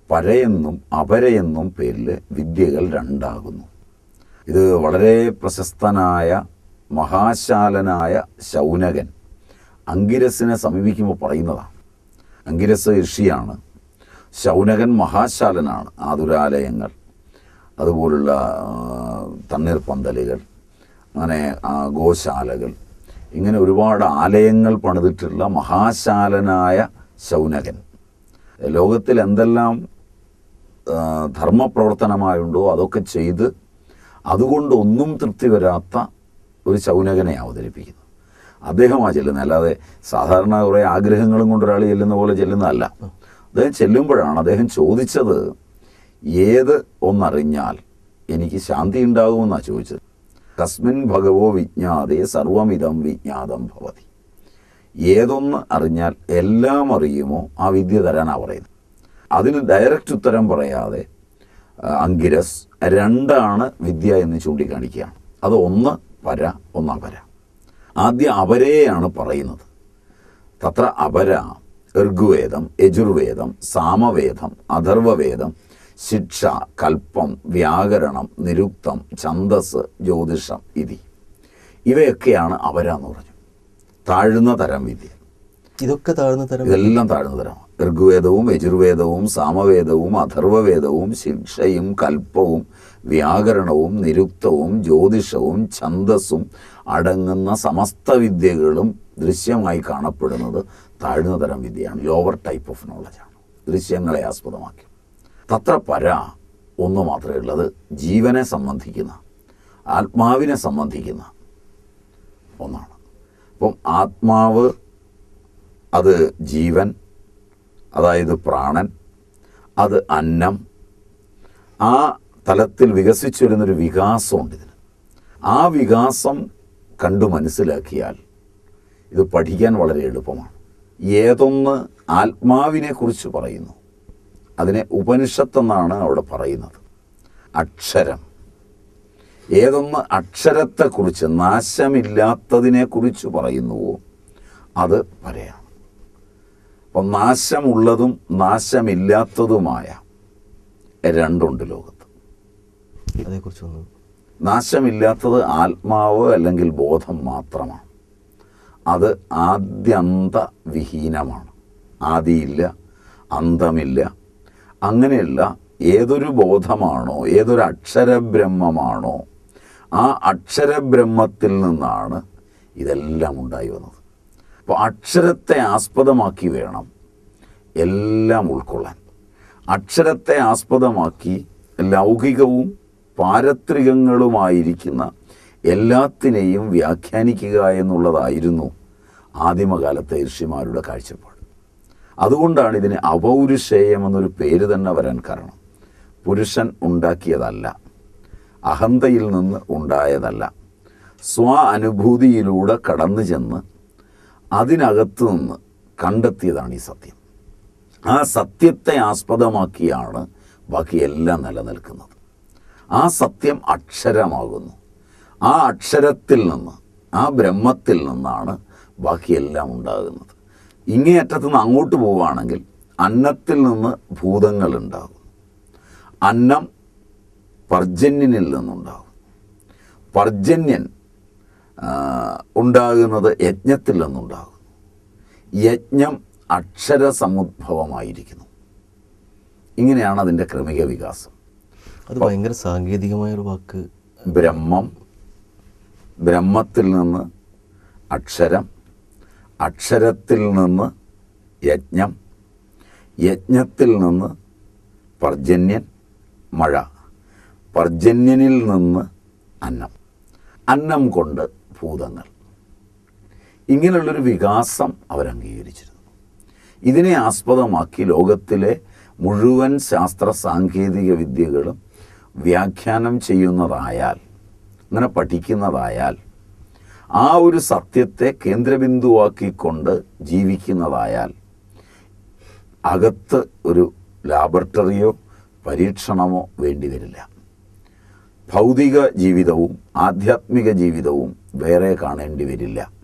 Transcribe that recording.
പരയെന്നും അപരയെന്നും പേരിൽ വിദ്യകൾ രണ്ടാകുന്നു. ഇത് വളരെ പ്രശസ്തനായ മഹാശാലനായ ശൗനകൻ അങ്കിരസിനെ സമീപിക്കുമ്പോൾ പറയുന്നതാണ്. അങ്കിരസ് ഋഷിയാണ്, ശൗനകൻ മഹാശാലനാണ്. ആതുരാലയങ്ങൾ, അതുപോലുള്ള തണ്ണീർപ്പന്തലുകൾ, അങ്ങനെ ഗോശാലകൾ, ഇങ്ങനെ ഒരുപാട് ആലയങ്ങൾ പണിതിട്ടുള്ള മഹാശാലനായ ശൗനകൻ ലോകത്തിൽ എന്തെല്ലാം ധർമ്മപ്രവർത്തനമായുണ്ടോ അതൊക്കെ ചെയ്ത് അതുകൊണ്ടൊന്നും തൃപ്തി വരാത്ത ഒരു ശൗനകനെ അവതരിപ്പിക്കുന്നു. അദ്ദേഹമാണ് ചെല്ലുന്നത്, അല്ലാതെ സാധാരണ കുറേ ആഗ്രഹങ്ങളും കൊണ്ട് ഒരാൾ ചെല്ലുന്ന പോലെ ചെല്ലുന്നതല്ല. അദ്ദേഹം ചെല്ലുമ്പോഴാണ് അദ്ദേഹം ചോദിച്ചത്, ഏത് ഒന്നറിഞ്ഞാൽ എനിക്ക് ശാന്തി ഉണ്ടാകുമെന്നാണ് ചോദിച്ചത്. തസ്മിൻ ഭഗവോ വിജ്ഞാതേ സർവമിതം വിജ്ഞാതം ഭവതി. ഏതൊന്ന് അറിഞ്ഞാൽ എല്ലാം അറിയുമോ ആ വിദ്യ തരാനാണ് പറയുന്നത്. അതിന് ഡയറക്റ്റ് ഉത്തരം പറയാതെ അങ്കിരസ് രണ്ടാണ് വിദ്യ എന്ന് ചൂണ്ടിക്കാണിക്കുകയാണ്. അത് ഒന്ന് പര, ഒന്ന് അപര. ആദ്യം അപരയെയാണ് പറയുന്നത്. തത്ര അപര ഋഗ്വേദം, യജുർവേദം, സാമവേദം, അഥർവവേദം, ശിക്ഷ, കൽപ്പം, വ്യാകരണം, നിരുക്തം, ഛന്ദസ്, ജ്യോതിഷം ഇതി. ഇവയൊക്കെയാണ് അപര എന്ന് പറഞ്ഞു. താഴ്ന്ന തരം വിദ്യ. ഇതൊക്കെ താഴ്ന്ന തരം, ഇതെല്ലാം താഴ്ന്ന തരമാണ്. ഋഗ്വേദവും യജുർവേദവും സാമവേദവും അഥർവവേദവും ശിക്ഷയും കൽപ്പവും വ്യാകരണവും നിരുക്തവും ജ്യോതിഷവും ഛന്ദസ്സും അടങ്ങുന്ന സമസ്ത വിദ്യകളും ദൃശ്യമായി കാണപ്പെടുന്നത് താഴ്ന്ന തരം വിദ്യയാണ്. ലോവർ ടൈപ്പ് ഓഫ് നോളജാണ്, ദൃശ്യങ്ങളെ ആസ്പദമാക്കി. തത്ര പര ഒന്ന് മാത്രമേ ഉള്ളത്, ജീവനെ സംബന്ധിക്കുന്ന, ആത്മാവിനെ സംബന്ധിക്കുന്ന ഒന്നാണ്. അപ്പം ആത്മാവ്, അത് ജീവൻ, അതായത് പ്രാണൻ, അത് അന്നം, ആ തലത്തിൽ വികസിച്ചു വരുന്നൊരു വികാസമുണ്ട് ഇതിന്. ആ വികാസം കണ്ടു മനസ്സിലാക്കിയാൽ ഇത് പഠിക്കാൻ വളരെ എളുപ്പമാണ്. ഏതൊന്ന് ആത്മാവിനെ കുറിച്ച് പറയുന്നു അതിനെ ഉപനിഷത്തെന്നാണ് അവിടെ പറയുന്നത്. അക്ഷരം, ഏതൊന്ന് അക്ഷരത്തെക്കുറിച്ച്, നാശമില്ലാത്തതിനെക്കുറിച്ച് പറയുന്നുവോ അത് പരയാണ്. അപ്പം നാശമുള്ളതും നാശമില്ലാത്തതുമായ രണ്ടുണ്ട് ലോകത്ത്. അതേക്കുറിച്ചൊന്നും. നാശമില്ലാത്തത് ആത്മാവ് അല്ലെങ്കിൽ ബോധം മാത്രമാണ്. അത് ആദ്യന്ത വിഹീനമാണ്. ആദിയില്ല, അന്തമില്ല. അങ്ങനെയുള്ള ഏതൊരു ബോധമാണോ, ഏതൊരു അക്ഷരബ്രഹ്മമാണോ, ആ അക്ഷരബ്രഹ്മത്തിൽ നിന്നാണ് ഇതെല്ലാം ഉണ്ടായി വന്നത്. അപ്പോൾ അക്ഷരത്തെ ആസ്പദമാക്കി വേണം എല്ലാം ഉൾക്കൊള്ളാൻ. അക്ഷരത്തെ ആസ്പദമാക്കി ലൗകികവും പാരത്രികങ്ങളുമായിരിക്കുന്ന എല്ലാത്തിനെയും വ്യാഖ്യാനിക്കുക എന്നുള്ളതായിരുന്നു ആദിമകാലത്തെ ഋഷിമാരുടെ കാഴ്ചപ്പാട്. അതുകൊണ്ടാണ് ഇതിന് അപൗരുഷേയം എന്നൊരു പേര് തന്നെ വരാൻ കാരണം. പുരുഷൻ ഉണ്ടാക്കിയതല്ല, അഹന്തയിൽ നിന്ന് ഉണ്ടായതല്ല, സ്വ അനുഭൂതിയിലൂടെ കടന്നു ചെന്ന് അതിനകത്തു നിന്ന് കണ്ടെത്തിയതാണ് ഈ സത്യം. ആ സത്യത്തെ ആസ്പദമാക്കിയാണ് ബാക്കിയെല്ലാം നിലനിൽക്കുന്നത്. ആ സത്യം അക്ഷരമാകുന്നു. ആ അക്ഷരത്തിൽ നിന്ന്, ആ ബ്രഹ്മത്തിൽ നിന്നാണ് ബാക്കിയെല്ലാം ഉണ്ടാകുന്നത്. ഇങ്ങേയറ്റത്തുനിന്ന് അങ്ങോട്ട് പോവുകയാണെങ്കിൽ അന്നത്തിൽ നിന്ന് ഭൂതങ്ങൾ ഉണ്ടാകും. അന്നം പർജന്യനിൽ നിന്നുണ്ടാകും. പർജന്യൻ ഉണ്ടാകുന്നത് യജ്ഞത്തിൽ നിന്നുണ്ടാകും. യജ്ഞം അക്ഷരസമുദ്ഭവമായിരിക്കുന്നു. ഇങ്ങനെയാണ് അതിൻ്റെ ക്രമിക വികാസം. അത് ഭയങ്കര സാങ്കേതികമായൊരു വാക്ക്. ബ്രഹ്മം, ബ്രഹ്മത്തിൽ നിന്ന് അക്ഷരം, അക്ഷരത്തിൽ നിന്ന് യജ്ഞം, യജ്ഞത്തിൽ നിന്ന് പർജന്യൻ, മഴ, പർജന്യനിൽ നിന്ന് അന്നം, അന്നം കൊണ്ട് ഭൂതങ്ങൾ. ഇങ്ങനെയുള്ളൊരു വികാസം അവരംഗീകരിച്ചിരുന്നു. ഇതിനെ ആസ്പദമാക്കി ലോകത്തിലെ മുഴുവൻ ശാസ്ത്ര സാങ്കേതിക വിദ്യകളും വ്യാഖ്യാനം ചെയ്യുന്നതായാൽ, അങ്ങനെ പഠിക്കുന്നതായാൽ, ആ ഒരു സത്യത്തെ കേന്ദ്രബിന്ദുവാക്കിക്കൊണ്ട് ജീവിക്കുന്നതായാൽ അകത്ത് ഒരു ലാബറട്ടറിയോ പരീക്ഷണമോ വേണ്ടിവരില്ല. ഭൗതിക ജീവിതവും ആധ്യാത്മിക ജീവിതവും വേറെ കാണേണ്ടി വരില്ല.